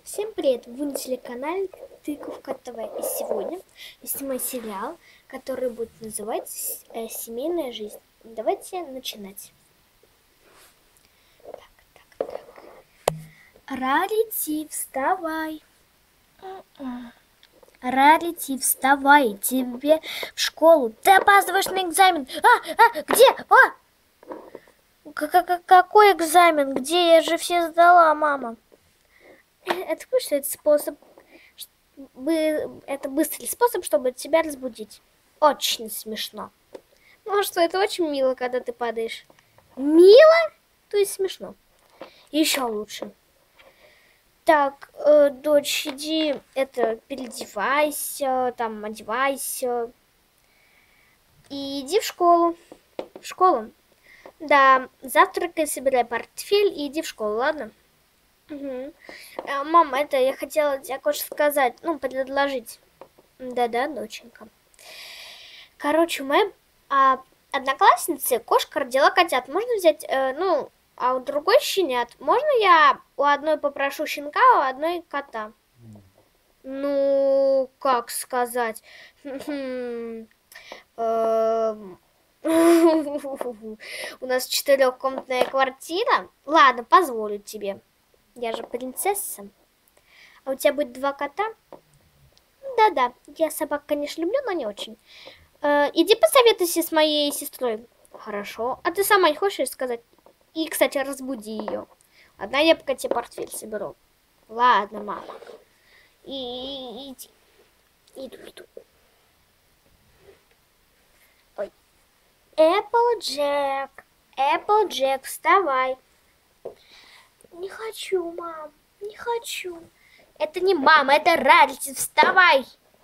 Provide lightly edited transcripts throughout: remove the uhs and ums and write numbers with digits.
Всем привет! Вы на телеканале Тыковка ТВ. И сегодня я снимаю сериал, который будет называться «Семейная жизнь». Давайте начинать. Так. Рарити, вставай! Рарити, вставай! Тебе в школу! Ты опаздываешь на экзамен! Где? Какой экзамен? Где? Я же все сдала, мама. Это что это способ, это быстрый способ, чтобы тебя разбудить. Очень смешно. Ну что, это очень мило, когда ты падаешь. Мило? То есть смешно. Еще лучше. Так, дочь, иди, переодевайся, там, одевайся. И иди в школу. В школу? Да, завтракай, собирай портфель и иди в школу, ладно? Угу. Мама, я хотела тебе кое-что сказать, предложить. Да-да, доченька. Короче, у моей одноклассницы кошка родила котят. Можно взять, а у другой щенят. Можно я у одной попрошу щенка, а у одной кота? Ну, как сказать? У нас 4-комнатная квартира. Ладно, позволю тебе. Я же принцесса. А у тебя будет 2 кота? Да-да, я собак, конечно, люблю, но не очень. Иди посоветуйся с моей сестрой. Хорошо. А ты сама не хочешь сказать? И, кстати, разбуди ее. Ладно, я пока тебе портфель соберу. Ладно, мама. Иди. Иду. Ой. Эпплджек, вставай. Не хочу, мам, не хочу. Это не мама, это Рарити, вставай.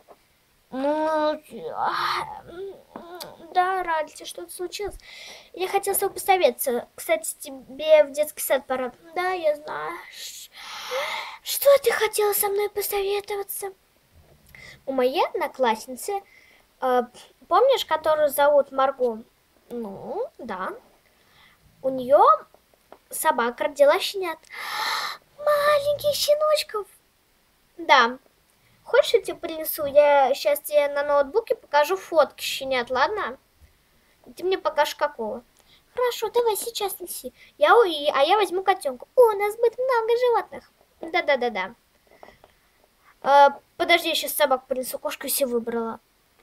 Да, Рарити, что-то случилось? Я хотела с тобой посоветоваться. Кстати, тебе в детский сад пора. Да, я знаю. Что ты хотела со мной посоветоваться? У моей одноклассницы, помнишь, которую зовут Марго? Ну, да. У нее собака родила щенят. Маленьких щеночков. Да. Хочешь, я тебе принесу? Я сейчас тебе на ноутбуке покажу фотки щенят, ладно? Ты мне покажешь какого. Хорошо, давай сейчас неси. А я возьму котенка. О, у нас будет много животных. Да. Подожди, я сейчас собаку принесу. Кошку все выбрала.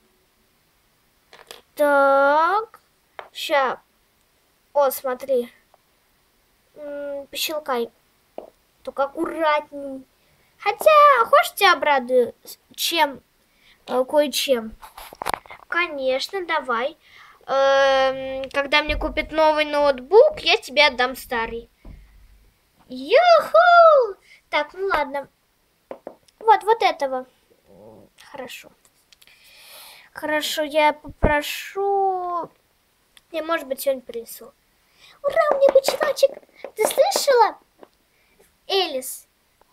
Так. Ща. О, смотри. Пощелкай. Только аккуратней. Хотя, хочешь, тебя обрадую кое-чем? Конечно, давай. Когда мне купят новый ноутбук, я тебе отдам старый. Юху! Так, ну ладно. Вот этого. Хорошо. Хорошо, я попрошу. Я, может быть, сегодня принесу. Ура, у меня бычоночек! Ты слышала? Элис.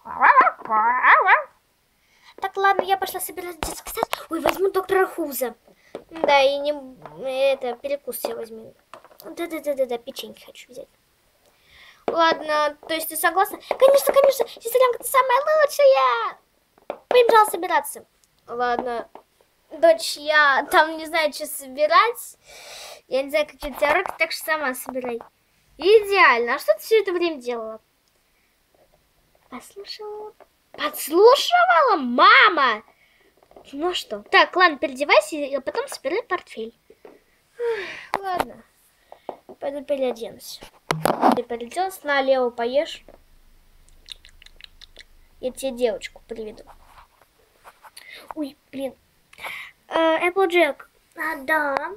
Так, ладно, я пошла собирать детский сад. Ой, возьму доктора Хуза. Да, и перекус я возьму. Да, печеньки хочу взять. Ладно, то есть ты согласна? Конечно, сестренка, ты самая лучшая. Побежала собираться. Ладно, дочь, я там не знаю, что собирать. Я не знаю, какие у тебя руки, так что сама собирай. Идеально. А что ты все это время делала? Подслушивала, мама! Ну что? Так, ладно, переодевайся, и потом собирай портфель. Ладно. Пойду переоденусь. Ты переоделась, налево поешь. Я тебе девочку приведу. Ой, блин. Эпплджек. Да.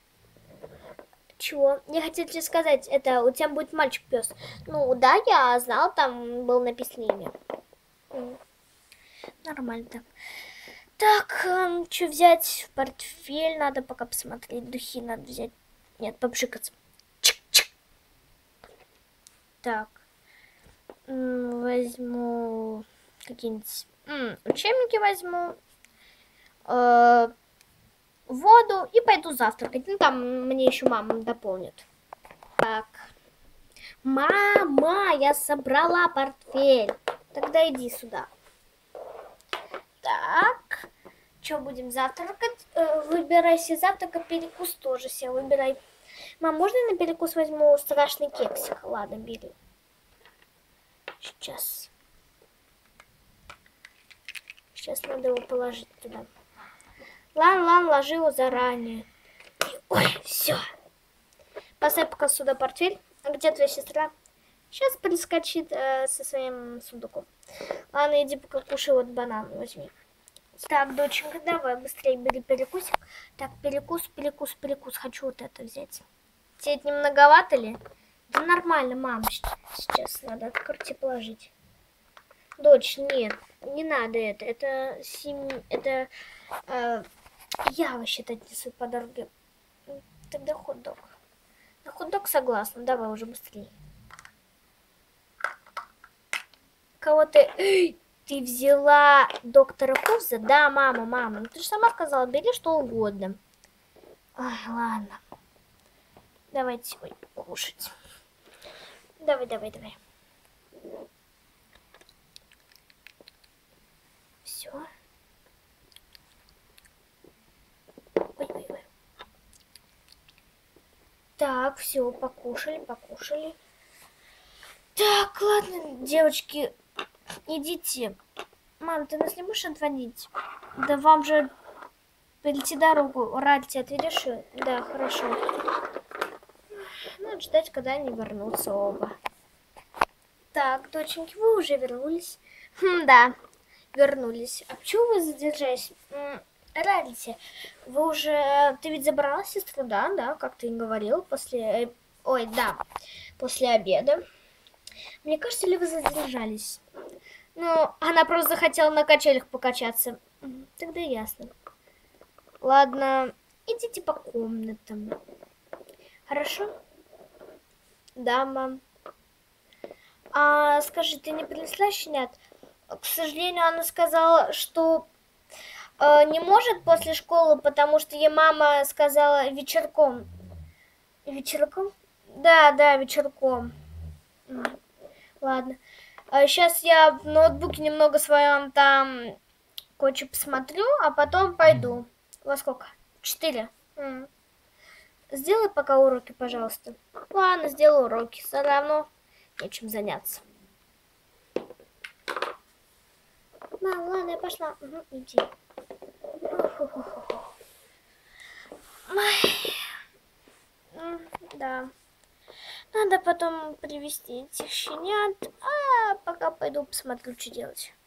Чего? Я хотела тебе сказать, у тебя будет мальчик-пес. Ну, да, я знала, там было написано имя. Нормально так. Так, что взять? Портфель надо пока посмотреть. Духи надо взять. Нет, попшикаться. Чик-чик. Так. Возьму какие-нибудь учебники возьму. Воду и пойду завтракать. Ну, там мне еще мама дополнит. Так. Мама, я собрала портфель. Тогда иди сюда. Так. Что будем завтракать? Выбирай себе завтрак, а перекус тоже себе выбирай. Мам, можно я на перекус возьму страшный кексик? Ладно, бери. Сейчас. Сейчас надо его положить туда. Ладно, ложи его заранее. Ой, все. Поставь пока сюда портфель. А где твоя сестра? Сейчас прискочит со своим сундуком. Ладно, иди пока кушай, вот банан возьми. Так, доченька, давай быстрее бери перекусик. Так, перекус. Хочу вот это взять. Тебе это не многовато ли? Да нормально, мам. Сейчас надо открыть и положить. Дочь, нет, не надо это. Это я вообще-то отнесу по дороге. Тогда хот-дог. На хот-дог согласна. Давай уже быстрее. Кого ты... Ты взяла доктора Хуза? Да, мама. Ну, ты же сама сказала, бери что угодно. Ой, ладно. Давайте кушать. Давай. Все. Ой. Так, все, покушали. Так, ладно, девочки, идите. Мам, ты нас не будешь отводить? Да вам же перейти дорогу. Ральти, отведешь ее? Да, хорошо. Надо ждать, когда они вернутся оба. Так, доченьки, вы уже вернулись? Да, вернулись. А почему вы задержались? Ральти, вы уже... Ты ведь забрала сестру, да, как ты и говорил, после... Ой, да, после обеда. Мне кажется, ли вы задержались? Ну, она просто захотела на качелях покачаться. Тогда ясно. Ладно, идите по комнатам. Хорошо? Да, мам. А скажи, ты не принесла щенят? К сожалению, она сказала, что не может после школы, потому что ей мама сказала вечерком. Вечерком? Да, вечерком. Ладно. Сейчас я в ноутбуке немного своем там кое-что посмотрю, а потом пойду. Во сколько? 4. Сделай пока уроки, пожалуйста. Ладно, сделаю уроки. Все равно нечем заняться. Мам, ладно, я пошла. Иди. Да. Надо потом привезти этих щенят. А пока пойду посмотрю, что делать.